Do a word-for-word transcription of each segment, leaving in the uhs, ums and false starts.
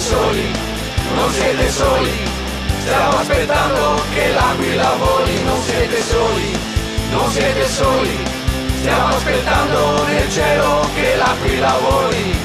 soli, non siete soli, stiamo aspettando che l'aquila voli, non siete soli, non siete soli, stiamo aspettando nel cielo che l'aquila voli.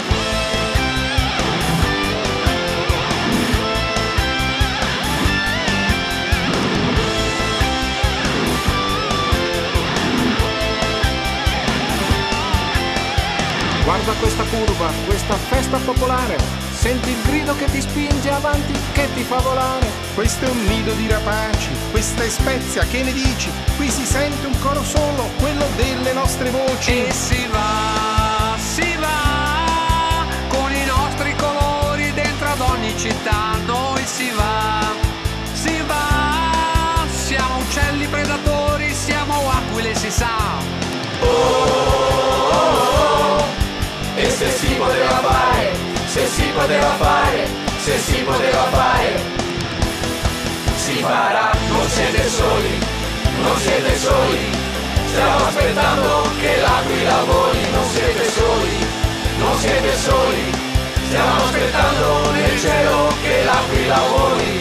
Guarda questa curva, questa festa popolare, senti il grido che ti spinge avanti, che ti fa volare. Questo è un nido di rapaci, questa è Spezia, che ne dici? Qui si sente un coro solo, quello delle nostre voci. E si va, si va, con i nostri colori dentro ad ogni città, noi si va, si va, siamo uccelli predatori, siamo aquile, si sa. Oh, oh, oh, oh. E se si poteva fare, se si poteva fare, se si poteva fare, si farà, non siete soli, non siete soli, stiamo aspettando che l'aquila voli, non siete soli, non siete soli, stiamo aspettando nel cielo che l'aquila voli.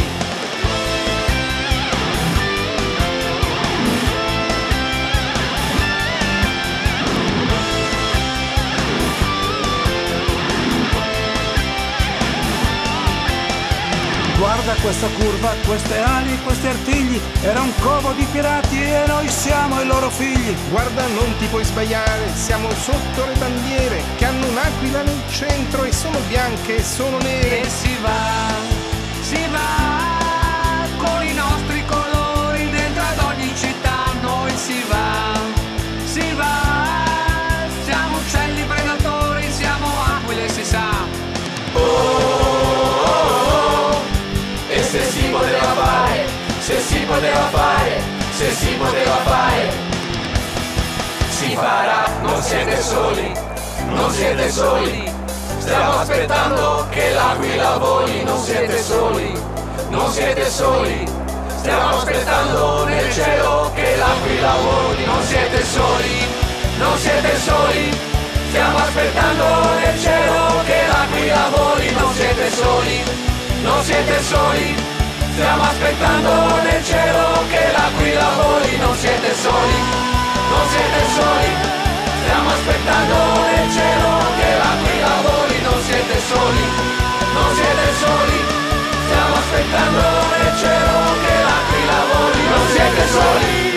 Guarda questa curva, queste ali, questi artigli, era un covo di pirati e noi siamo i loro figli. Guarda, non ti puoi sbagliare, siamo sotto le bandiere che hanno un'aquila nel centro e sono bianche e sono nere. E si va, si va, con i nostri colori dentro ad ogni città, noi si va, si va, siamo uccelli predatori, siamo aquile, si sa. Oh, oh, oh, oh. E se si poteva fare, se si poteva fare, se si poteva fare, si farà, non siete soli, non siete soli, stiamo aspettando che l'aquila voli, non siete soli, non siete soli, stiamo aspettando nel cielo che l'aquila voli, non siete soli, non siete soli, stiamo aspettando nel cielo che l'aquila voli, non siete soli, non siete soli, stiamo aspettando nel cielo che l'aquila voli, non siete soli, non siete soli, stiamo aspettando nel cielo che l'aquila voli, non siete soli, non siete soli, stiamo aspettando nel cielo che l'aquila voli, non siete soli.